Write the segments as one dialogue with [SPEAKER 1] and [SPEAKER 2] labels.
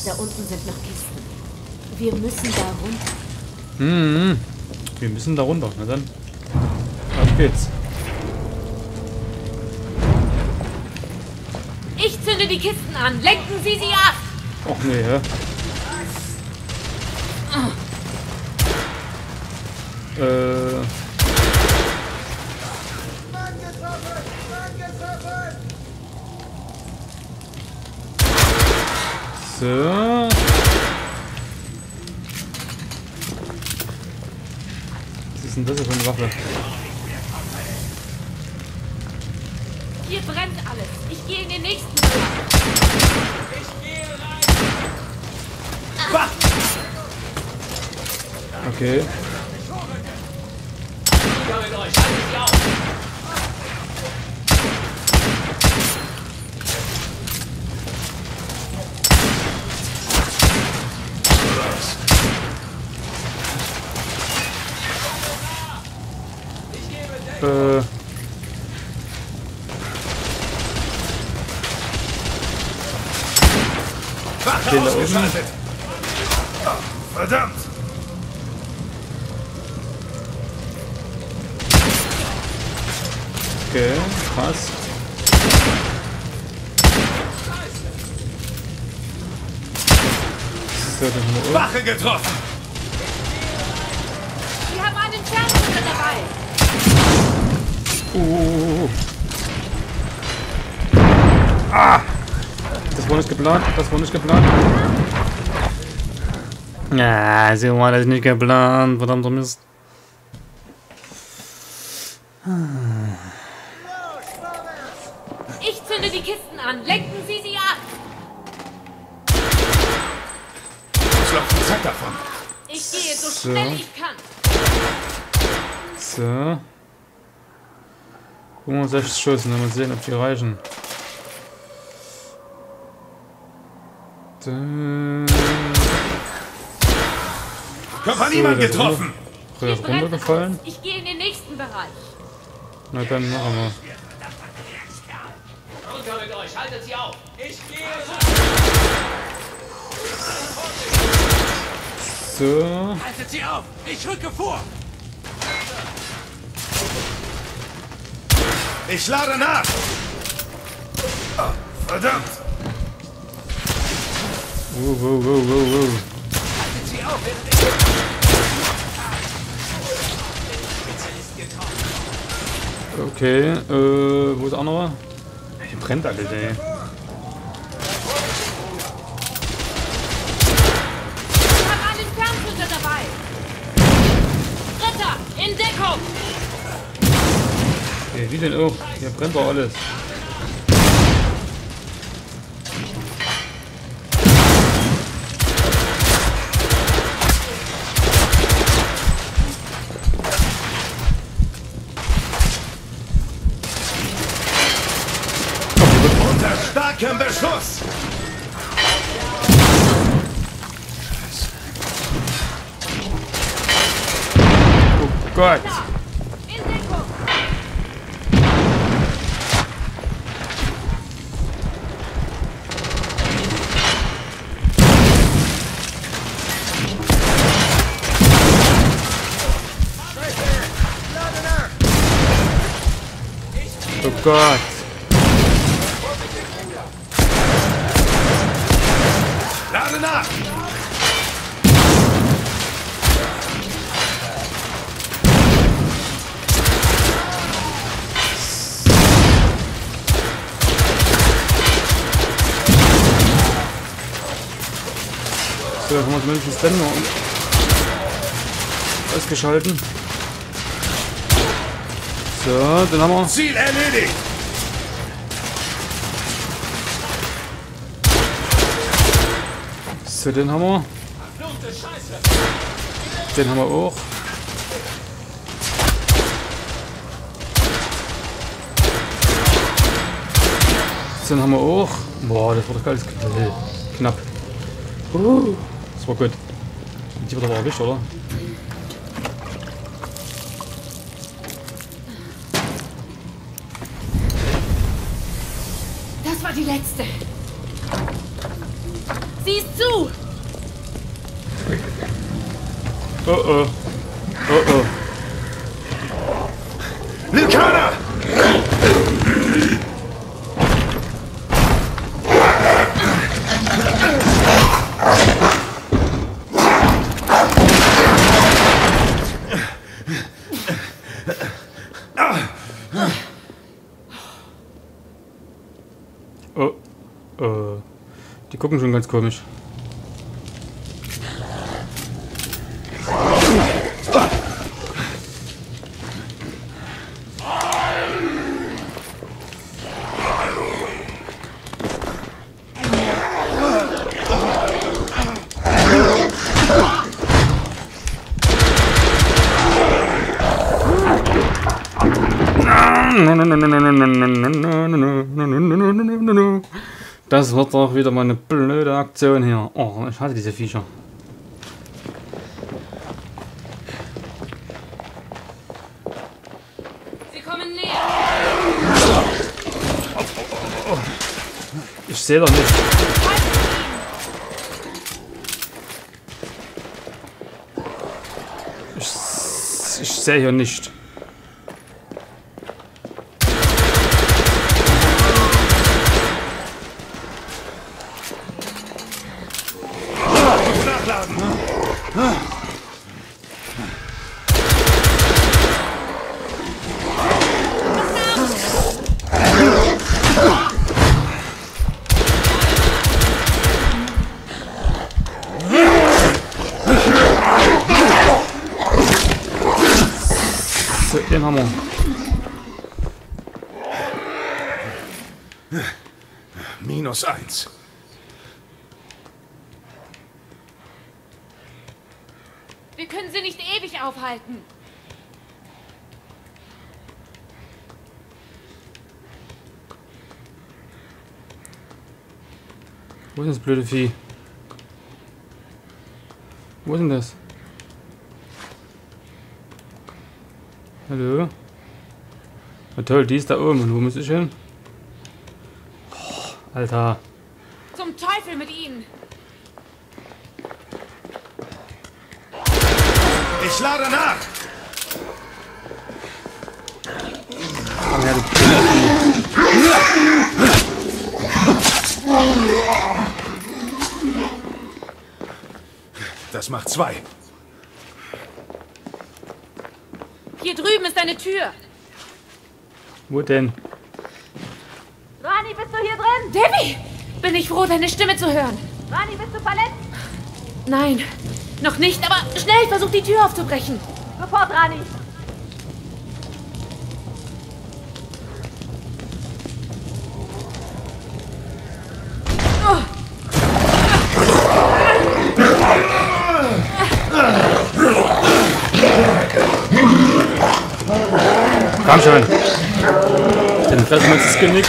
[SPEAKER 1] Da unten sind noch Kisten. Wir müssen da runter.
[SPEAKER 2] Wir müssen da runter. Na dann. Auf geht's.
[SPEAKER 1] Ich zünde die Kisten an. Lenken Sie sie ab.
[SPEAKER 2] Och nee, hä? So. Was ist denn das für eine Waffe?
[SPEAKER 1] Hier brennt alles. Ich gehe in den nächsten Bereich.
[SPEAKER 2] Okay. Den da oben.
[SPEAKER 3] Verdammt!
[SPEAKER 2] Okay, krass. So, dann haben wir
[SPEAKER 3] Wache getroffen!
[SPEAKER 1] Wir haben einen Fernseher dabei.
[SPEAKER 2] Ah! Das war nicht geplant, das war nicht geplant. Ja, so war das nicht geplant, verdammter Mist.
[SPEAKER 1] Ich zünde die Kisten an. Lenken Sie sie ab.
[SPEAKER 3] Es läuft Zeit davon.
[SPEAKER 1] Ich gehe so
[SPEAKER 2] So.
[SPEAKER 1] schnell ich kann.
[SPEAKER 2] So. 65 Schuss, mal sehen, ob die reichen.
[SPEAKER 3] Kompaniemann getroffen!
[SPEAKER 1] Hier brennt
[SPEAKER 2] Runtergefallen?
[SPEAKER 1] alles. Ich gehe in den nächsten Bereich.
[SPEAKER 2] Na dann machen wir.
[SPEAKER 4] Runter mit euch, haltet sie auf! Ich gehe!
[SPEAKER 2] So.
[SPEAKER 3] Haltet sie auf! Ich rücke vor! Ich lade nach! Oh, verdammt!
[SPEAKER 2] Wow.
[SPEAKER 3] Haltet sie auf!
[SPEAKER 2] Okay, wo ist der andere? Hier brennt alles, ey.
[SPEAKER 1] Wir haben einen Fernseher dabei. Ritter, in Deckung.
[SPEAKER 2] Okay, wie denn auch? Hier brennt doch alles.
[SPEAKER 3] Unter starkem Beschuss!
[SPEAKER 2] Oh Gott!
[SPEAKER 1] In Deckung.
[SPEAKER 2] Oh Gott!
[SPEAKER 3] Lade nach!
[SPEAKER 2] So, haben wir zumindest den Ständer ausgeschalten. So, dann haben wir.
[SPEAKER 3] Ziel erledigt!
[SPEAKER 2] So, den haben wir. Den haben wir auch. Den haben wir auch. Boah, das war doch ganz knapp. Das war gut. Die wird aber erwischt, oder?
[SPEAKER 1] Das war die letzte. Siehst zu!
[SPEAKER 2] Oh oh. Oh oh.
[SPEAKER 3] Lykana!
[SPEAKER 2] Oh. Die gucken schon ganz komisch. Das wird doch wieder mal eine blöde Aktion hier. Oh, ich hasse diese Viecher.
[SPEAKER 1] Sie kommen näher.
[SPEAKER 2] Ich sehe doch nicht. Ich sehe hier nicht.
[SPEAKER 3] Nachladen!
[SPEAKER 2] So, den haben wir.
[SPEAKER 3] -1.
[SPEAKER 1] Wir können sie nicht ewig aufhalten.
[SPEAKER 2] Wo ist das blöde Vieh? Wo ist denn das? Hallo? Na toll, die ist da oben. Und wo muss ich hin? Oh, Alter.
[SPEAKER 1] Zum Teufel mit ihnen.
[SPEAKER 3] Ich lade nach!
[SPEAKER 2] Komm her, du blöde
[SPEAKER 3] Das macht 2.
[SPEAKER 1] Hier drüben ist eine Tür.
[SPEAKER 2] Wo denn?
[SPEAKER 1] Rani, bist du hier drin? Debbie! Bin ich froh, deine Stimme zu hören. Rani, bist du verletzt? Nein, noch nicht, aber schnell, versuch die Tür aufzubrechen. Sofort, Rani.
[SPEAKER 2] Komm schon. Den fressen wir uns das Genick.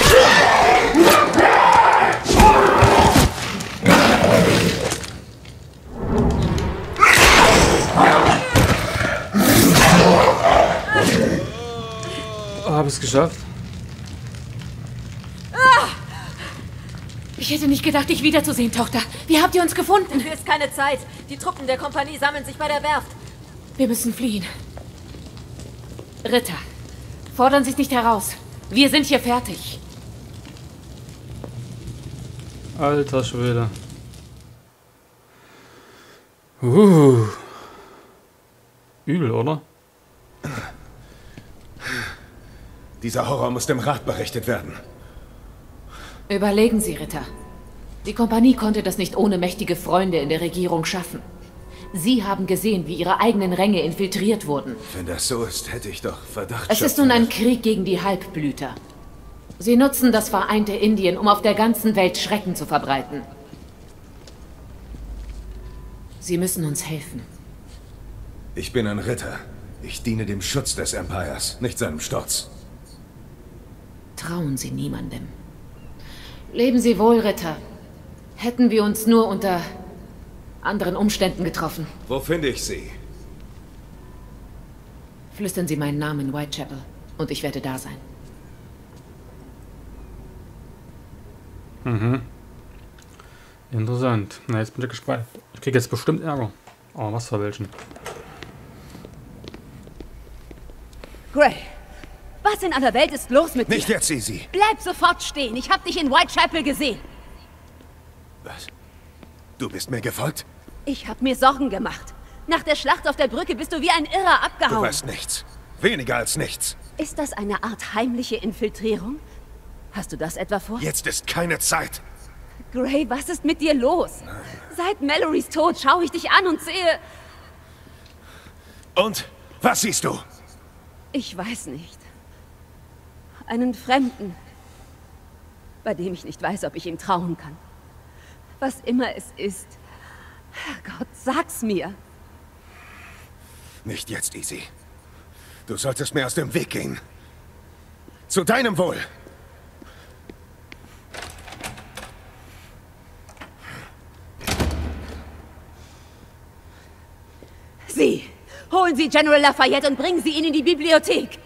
[SPEAKER 2] Oh, hab ich's geschafft?
[SPEAKER 1] Ich hätte nicht gedacht, dich wiederzusehen, Tochter. Wie habt ihr uns gefunden?
[SPEAKER 5] Für ist keine Zeit. Die Truppen der Kompanie sammeln sich bei der Werft.
[SPEAKER 1] Wir müssen fliehen. Ritter, fordern Sie es nicht heraus. Wir sind hier fertig.
[SPEAKER 2] Alter Schwede. Übel, oder?
[SPEAKER 3] Dieser Horror muss dem Rat berichtet werden.
[SPEAKER 1] Überlegen Sie, Ritter. Die Kompanie konnte das nicht ohne mächtige Freunde in der Regierung schaffen. Sie haben gesehen, wie ihre eigenen Ränge infiltriert wurden.
[SPEAKER 3] Wenn das so ist, hätte ich doch Verdacht.
[SPEAKER 1] Es ist nun ein Krieg gegen die Halbblüter. Sie nutzen das vereinte Indien, um auf der ganzen Welt Schrecken zu verbreiten. Sie müssen uns helfen.
[SPEAKER 3] Ich bin ein Ritter. Ich diene dem Schutz des Empires, nicht seinem Sturz.
[SPEAKER 1] Trauen Sie niemandem. Leben Sie wohl, Ritter. Hätten wir uns nur unter anderen Umständen getroffen.
[SPEAKER 3] Wo finde ich Sie?
[SPEAKER 1] Flüstern Sie meinen Namen in Whitechapel und ich werde da sein.
[SPEAKER 2] Interessant. Na, jetzt bin ich gespannt. Ich kriege jetzt bestimmt Ärger. Aber was für welchen?
[SPEAKER 6] Gray, was in aller Welt ist los mit dir?
[SPEAKER 3] Nicht jetzt, Easy.
[SPEAKER 6] Bleib sofort stehen. Ich habe dich in Whitechapel gesehen.
[SPEAKER 3] Was? Du bist mir gefolgt?
[SPEAKER 6] Ich habe mir Sorgen gemacht. Nach der Schlacht auf der Brücke bist du wie ein Irrer
[SPEAKER 3] Du
[SPEAKER 6] abgehauen.
[SPEAKER 3] weißt nichts. Weniger als nichts.
[SPEAKER 6] Ist das eine Art heimliche Infiltrierung? Hast du das etwa vor?
[SPEAKER 3] Jetzt ist keine Zeit.
[SPEAKER 6] Gray, was ist mit dir los? Seit Mallorys Tod schaue ich dich an und sehe...
[SPEAKER 3] Und? Was siehst du?
[SPEAKER 6] Ich weiß nicht. Einen Fremden, bei dem ich nicht weiß, ob ich ihm trauen kann. Was immer es ist. Herrgott, sag's mir.
[SPEAKER 3] Nicht jetzt, Easy. Du solltest mir aus dem Weg gehen. Zu deinem Wohl.
[SPEAKER 6] Sie! Holen Sie General Lafayette und bringen Sie ihn in die Bibliothek!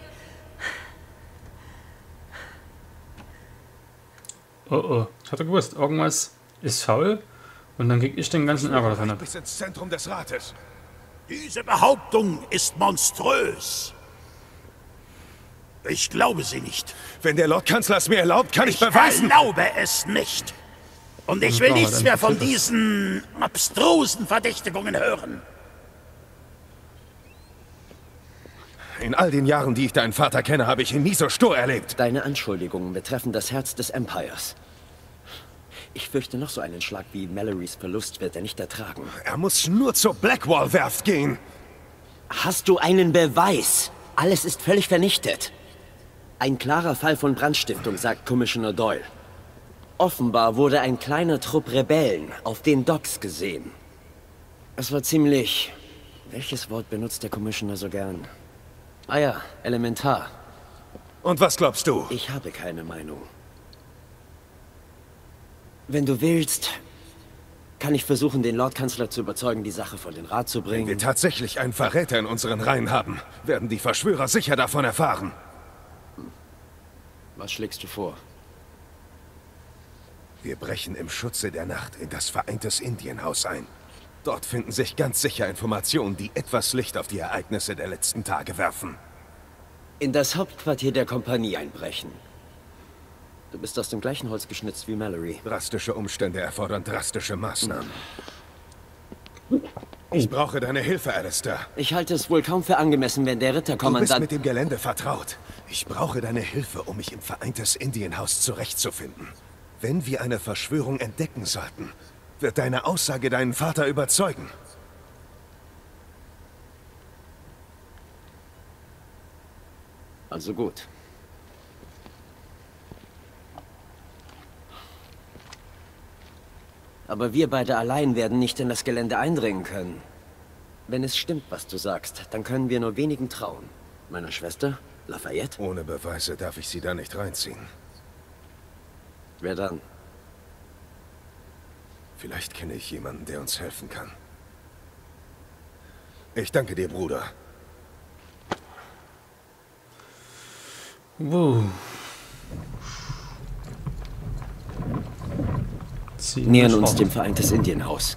[SPEAKER 2] Oh oh. Ich hatte gewusst, irgendwas ist faul und dann krieg ich den ganzen Ärger davon ab.
[SPEAKER 3] Bis ins Zentrum des Rates.
[SPEAKER 7] Diese Behauptung ist monströs. Ich glaube sie nicht.
[SPEAKER 3] Wenn der Lordkanzler es mir erlaubt, kann ich beweisen.
[SPEAKER 7] Erlaube es nicht. Und ich will nichts mehr von diesen abstrusen Verdächtigungen hören.
[SPEAKER 3] In all den Jahren, die ich deinen Vater kenne, habe ich ihn nie so stur erlebt.
[SPEAKER 8] Deine Anschuldigungen betreffen das Herz des Empires. Ich fürchte, noch so einen Schlag wie Mallorys Verlust wird er nicht ertragen.
[SPEAKER 3] Er muss nur zur Blackwall-Werft gehen.
[SPEAKER 8] Hast du einen Beweis? Alles ist völlig vernichtet. Ein klarer Fall von Brandstiftung, sagt Commissioner Doyle. Offenbar wurde ein kleiner Trupp Rebellen auf den Docks gesehen. Es war ziemlich... Welches Wort benutzt der Commissioner so gern? Ah ja, elementar.
[SPEAKER 3] Und was glaubst du?
[SPEAKER 8] Ich habe keine Meinung. Wenn du willst, kann ich versuchen, den Lordkanzler zu überzeugen, die Sache vor den Rat zu
[SPEAKER 3] Wenn wir
[SPEAKER 8] bringen.
[SPEAKER 3] tatsächlich einen Verräter in unseren Reihen haben, werden die Verschwörer sicher davon erfahren.
[SPEAKER 8] Was schlägst du vor?
[SPEAKER 3] Wir brechen im Schutze der Nacht in das Vereintes Indienhaus ein. Dort finden sich ganz sicher Informationen, die etwas Licht auf die Ereignisse der letzten Tage werfen.
[SPEAKER 8] In das Hauptquartier der Kompanie einbrechen. Du bist aus dem gleichen Holz geschnitzt wie Mallory.
[SPEAKER 3] Drastische Umstände erfordern drastische Maßnahmen. Ich brauche deine Hilfe, Alistair.
[SPEAKER 8] Ich halte es wohl kaum für angemessen, wenn der
[SPEAKER 3] Du bist
[SPEAKER 8] Ritterkommandant...
[SPEAKER 3] mit dem Gelände vertraut. Ich brauche deine Hilfe, um mich im Vereintes Indienhaus zurechtzufinden. Wenn wir eine Verschwörung entdecken sollten, wird deine Aussage deinen Vater überzeugen.
[SPEAKER 8] Also gut. Aber wir beide allein werden nicht in das Gelände eindringen können. Wenn es stimmt, was du sagst, dann können wir nur wenigen trauen. Meiner Schwester? Lafayette?
[SPEAKER 3] Ohne Beweise darf ich sie da nicht reinziehen.
[SPEAKER 8] Wer dann?
[SPEAKER 3] Vielleicht kenne ich jemanden, der uns helfen kann. Ich danke dir, Bruder.
[SPEAKER 2] Wow.
[SPEAKER 8] Nähern uns dem Vereintes Indienhaus.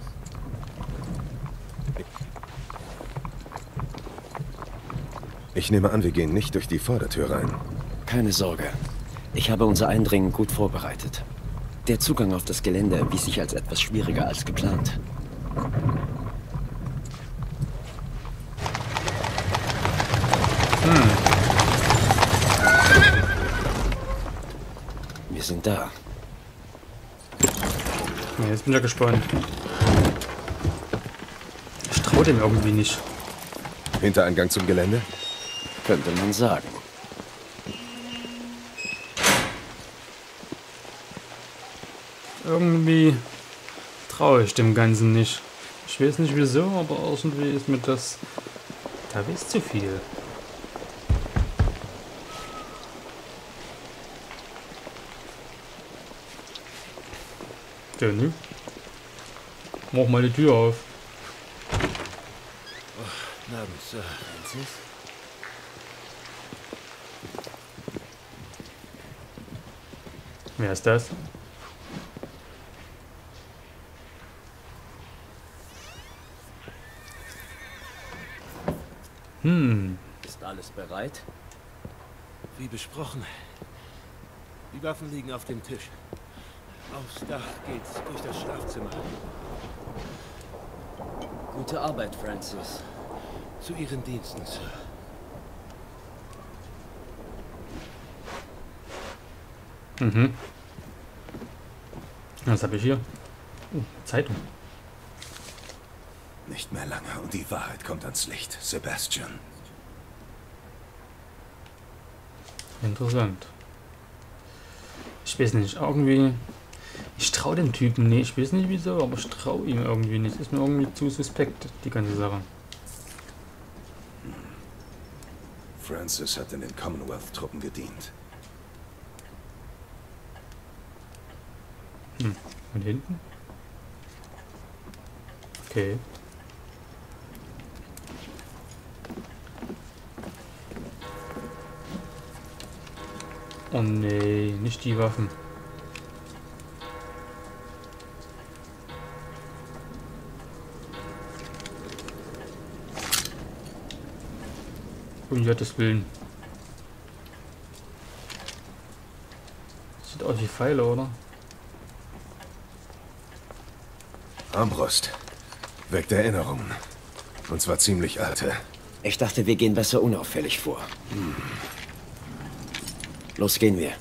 [SPEAKER 3] Ich nehme an, wir gehen nicht durch die Vordertür rein.
[SPEAKER 8] Keine Sorge. Ich habe unser Eindringen gut vorbereitet. Der Zugang auf das Gelände erwies sich als etwas schwieriger als geplant. Wir sind da.
[SPEAKER 2] Ja, jetzt bin ich ja gespannt. Ich traue dem irgendwie nicht.
[SPEAKER 3] Hintereingang zum Gelände?
[SPEAKER 8] Könnte man sagen.
[SPEAKER 2] Irgendwie traue ich dem Ganzen nicht. Ich weiß nicht wieso, aber irgendwie ist mir das... Da ist zu viel. Danny, mach mal die Tür auf.
[SPEAKER 8] Na gut, Sir Francis.
[SPEAKER 2] Wer ist das?
[SPEAKER 8] Ist alles bereit?
[SPEAKER 9] Wie besprochen. Die Waffen liegen auf dem Tisch. Aufs Dach geht's durch das Schlafzimmer.
[SPEAKER 8] Gute Arbeit, Francis.
[SPEAKER 9] Zu Ihren Diensten, Sir.
[SPEAKER 2] Was habe ich hier? Zeitung.
[SPEAKER 3] Nicht mehr lange und die Wahrheit kommt ans Licht, Sebastian.
[SPEAKER 2] Interessant. Ich weiß nicht, irgendwie... Ich traue dem Typen nicht. Ich weiß nicht wieso, aber ich traue ihm irgendwie nicht. Ist mir irgendwie zu suspekt, die ganze Sache.
[SPEAKER 3] Francis hat in den Commonwealth-Truppen gedient.
[SPEAKER 2] Und hinten? Okay. Oh nee, nicht die Waffen. Um Gottes Willen. Sieht aus wie Pfeile, oder?
[SPEAKER 3] Armbrust. Weckt Erinnerungen. Und zwar ziemlich alte.
[SPEAKER 8] Ich dachte, wir gehen besser unauffällig vor. Los, gehen wir.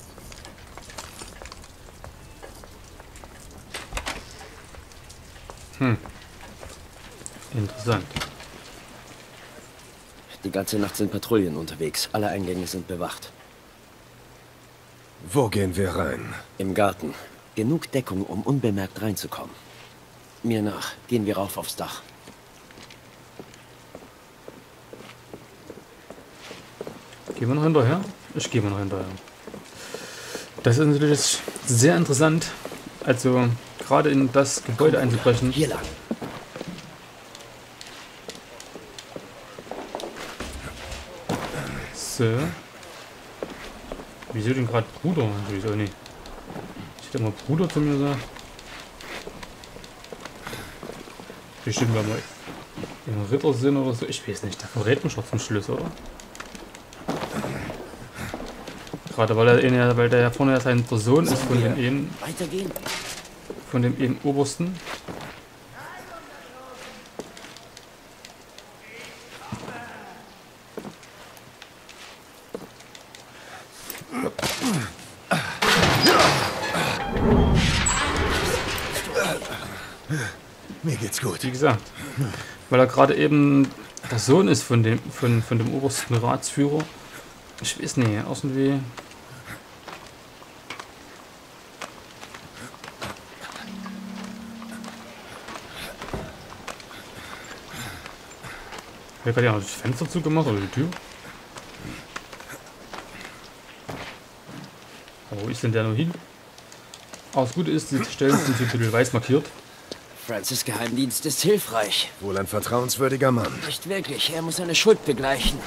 [SPEAKER 2] Interessant.
[SPEAKER 8] Die ganze Nacht sind Patrouillen unterwegs. Alle Eingänge sind bewacht.
[SPEAKER 3] Wo gehen wir rein?
[SPEAKER 8] Im Garten. Genug Deckung, um unbemerkt reinzukommen. Mir nach. Gehen wir rauf aufs Dach.
[SPEAKER 2] Gehen wir noch hinterher? Ich gehe mal noch hinterher. Das ist natürlich sehr interessant. Also gerade in das Gebäude einzubrechen.
[SPEAKER 8] Hier lang.
[SPEAKER 2] So. Wieso denn gerade Bruder? Wieso nicht? Ich hätte mal Bruder zu mir gesagt. Bestimmt weil wir im Ritter sind oder so. Ich weiß nicht. Der verrät mich schon zum Schluss, oder? Gerade weil der ja vorne ja sein Sohn ist von dem eben.
[SPEAKER 8] Weitergehen.
[SPEAKER 2] Von dem eben Obersten.
[SPEAKER 3] Mir geht's gut.
[SPEAKER 2] Wie gesagt, weil er gerade eben der Sohn ist von dem obersten Ratsführer. Ich weiß nicht, irgendwie. Wer hat ja das Fenster zugemacht oder die Tür? Aber wo ist denn der noch hin? Aber das Gute ist, die Stellen sind so ein bisschen weiß markiert.
[SPEAKER 8] Francis' Geheimdienst ist hilfreich.
[SPEAKER 3] Wohl ein vertrauenswürdiger Mann.
[SPEAKER 8] Nicht wirklich. Er muss seine Schuld begleichen.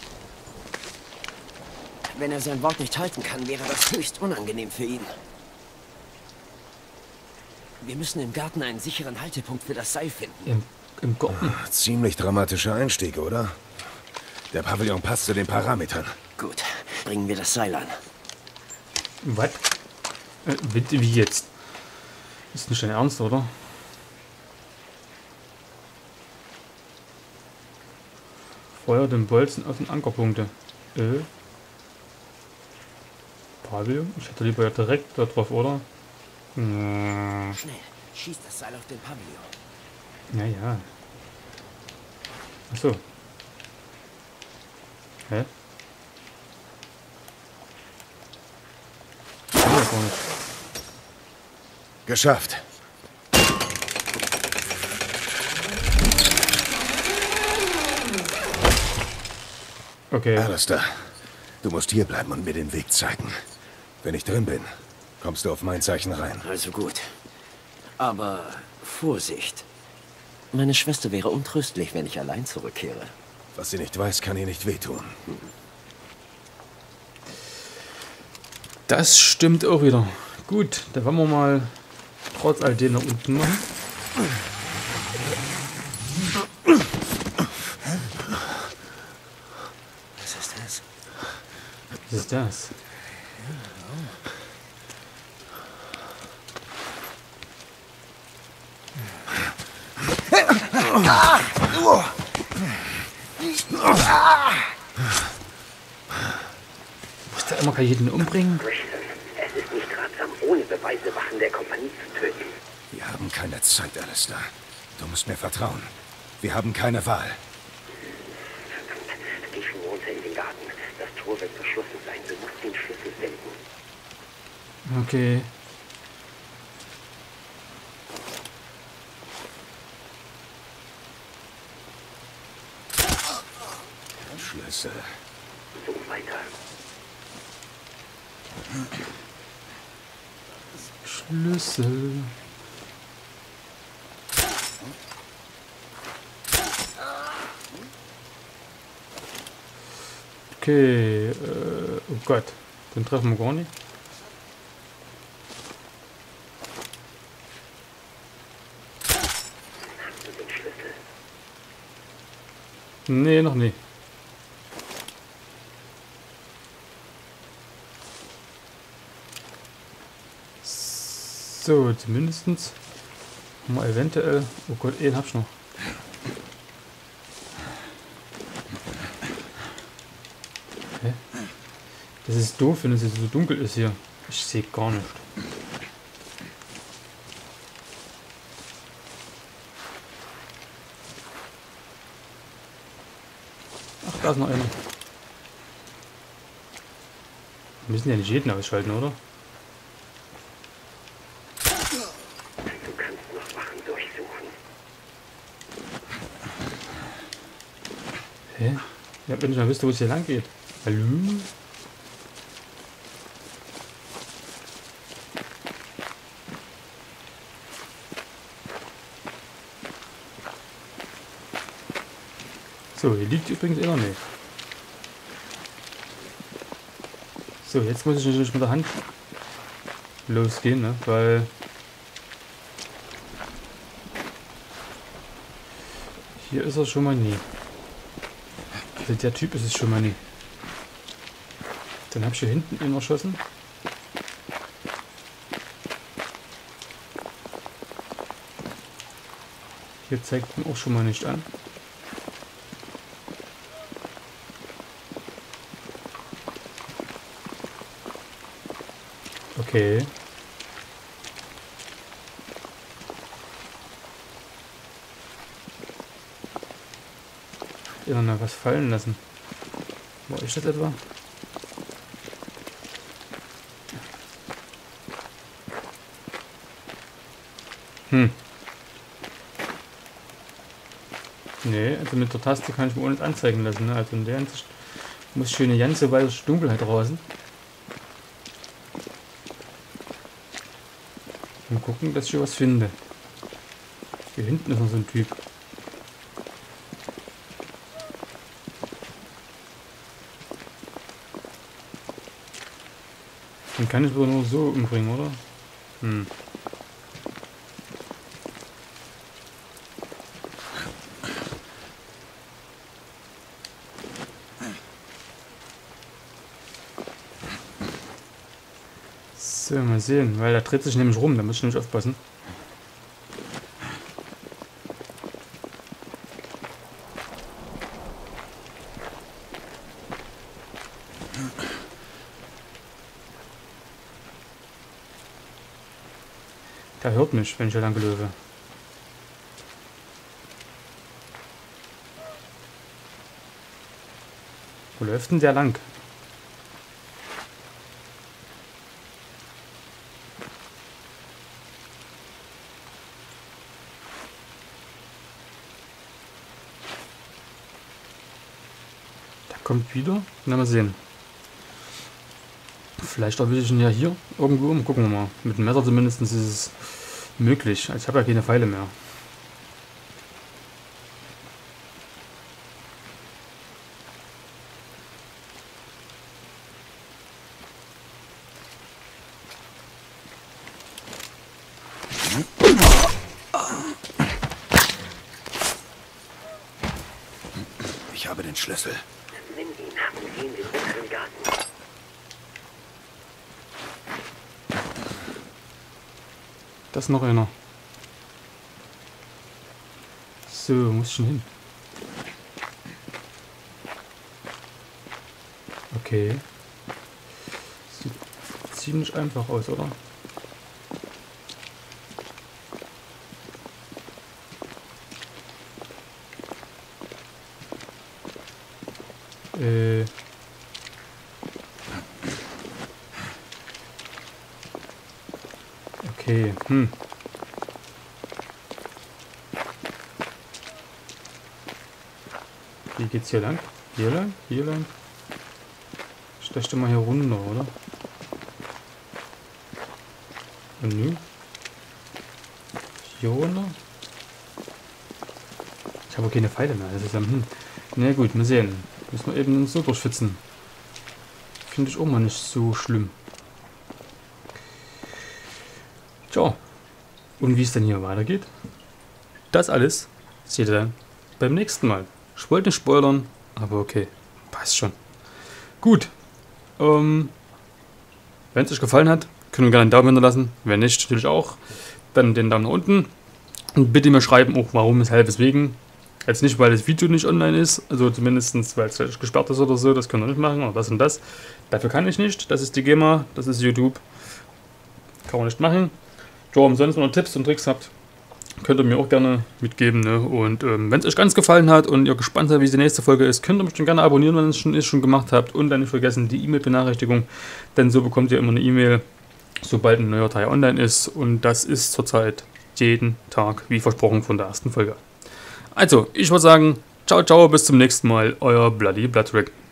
[SPEAKER 8] Wenn er sein Wort nicht halten kann, wäre das höchst unangenehm für ihn. Wir müssen im Garten einen sicheren Haltepunkt für das Seil finden.
[SPEAKER 2] Im Garten?
[SPEAKER 3] Ziemlich dramatischer Einstieg, oder? Der Pavillon passt zu den Parametern.
[SPEAKER 8] Gut, bringen wir das Seil an.
[SPEAKER 2] Was? Wie jetzt? Ist nicht dein Ernst, oder? Feuer den Bolzen aus den Ankerpunkte. Pavillon? Ich hätte lieber ja direkt da drauf, oder?
[SPEAKER 8] Schnell, schieß das Seil auf den Pavillon.
[SPEAKER 2] Ja. Achso. Hä? Gar nicht.
[SPEAKER 3] Geschafft.
[SPEAKER 2] Okay.
[SPEAKER 3] Alistair, du musst hier bleiben und mir den Weg zeigen. Wenn ich drin bin, kommst du auf mein Zeichen rein.
[SPEAKER 8] Also gut. Aber Vorsicht. Meine Schwester wäre untröstlich, wenn ich allein zurückkehre.
[SPEAKER 3] Was sie nicht weiß, kann ihr nicht wehtun.
[SPEAKER 2] Das stimmt auch wieder. Gut, dann wollen wir mal trotz all dem nach unten machen. ist das? Muss der immer jeden umbringen?
[SPEAKER 8] Es ist nicht ratsam, ohne Beweise Wachen der Kompanie zu töten.
[SPEAKER 3] Wir haben keine Zeit, Alistair. Du musst mir vertrauen. Wir haben keine Wahl.
[SPEAKER 8] Verdammt, geh schon runter in den Garten. Das Tor wird verschlossen sein. Du musst den Schlüssel finden.
[SPEAKER 2] Okay.
[SPEAKER 3] Schlüssel.
[SPEAKER 8] So weiter.
[SPEAKER 2] Schlüssel. Okay, oh Gott, den treffen wir gar nicht.
[SPEAKER 8] Hast du den Schlüssel?
[SPEAKER 2] Nee, noch nicht. So, zumindestens haben wir eventuell... Oh Gott, einen hab ich noch. Hä? Das ist doof, wenn es jetzt so dunkel ist hier. Ich sehe gar nicht. Ach, da ist noch einer. Wir müssen ja nicht jeden ausschalten, oder?
[SPEAKER 8] Du kannst noch Wachen durchsuchen.
[SPEAKER 2] Hä? Ich hab nicht mal gewusst, wo es hier lang geht. Hallo? So, hier liegt übrigens immer nicht. So, jetzt muss ich natürlich mit der Hand losgehen, ne? Weil hier ist er schon mal nie. Also der Typ ist es schon mal nie. Dann habe ich hier hinten ihn erschossen. Hier zeigt ihn auch schon mal nicht an. Okay. Ja, noch was fallen lassen. War ich das etwa? Nee, also mit der Taste kann ich mir ohne anzeigen lassen. Ne? Also in der Hinsicht muss ich eine ganze Weile Dunkelheit draußen. Mal gucken, dass ich hier was finde. Hier hinten ist noch so ein Typ. Den kann ich wohl nur so umbringen, oder? So, mal sehen, weil er dreht sich nämlich rum, da muss ich nämlich aufpassen. Der hört mich, wenn ich hier lang löwe. Wo läuft denn der lang? Der kommt wieder. Na, mal sehen. Vielleicht erwische ich ihn ja hier irgendwo. Gucken wir mal. Mit dem Messer zumindest ist es möglich. Also ich habe ja keine Pfeile mehr.
[SPEAKER 3] Ich habe den Schlüssel.
[SPEAKER 8] Nimm ihn und geh in den unteren Garten.
[SPEAKER 2] Das ist noch einer. So, muss ich schon hin. Okay. Sieht ziemlich einfach aus, oder? Okay, Wie geht's hier lang? Hier lang? Hier lang? Ich dachte mal hier runter, oder? Und nun? Hier runter? Ich habe keine Pfeile mehr. Das ist ja, na gut, mal sehen. Müssen wir eben so durchschwitzen. Finde ich auch mal nicht so schlimm. Tja. Und wie es denn hier weitergeht? Das alles seht ihr dann beim nächsten Mal. Ich wollte nicht spoilern, aber okay. Passt schon. Gut. Wenn es euch gefallen hat, könnt ihr gerne einen Daumen hinterlassen. Wenn nicht, natürlich auch. Dann den Daumen nach unten. Und bitte mir schreiben auch, warum, weshalb, weswegen. Jetzt nicht, weil das Video nicht online ist. Also zumindest, weil es vielleicht gesperrt ist oder so. Das könnt ihr nicht machen. Oder das und das. Dafür kann ich nicht. Das ist die GEMA. Das ist YouTube. Kann man nicht machen. Ja, umsonst, wenn ihr Tipps und Tricks habt, könnt ihr mir auch gerne mitgeben. Ne? Und wenn es euch ganz gefallen hat und ihr gespannt seid, wie die nächste Folge ist, könnt ihr mich schon gerne abonnieren, wenn ihr es schon gemacht habt. Und dann nicht vergessen die E-Mail-Benachrichtigung, denn so bekommt ihr immer eine E-Mail, sobald ein neuer Teil online ist. Und das ist zurzeit jeden Tag, wie versprochen, von der ersten Folge. Also, ich würde sagen, ciao, ciao, bis zum nächsten Mal, euer Bloody Bloodrick.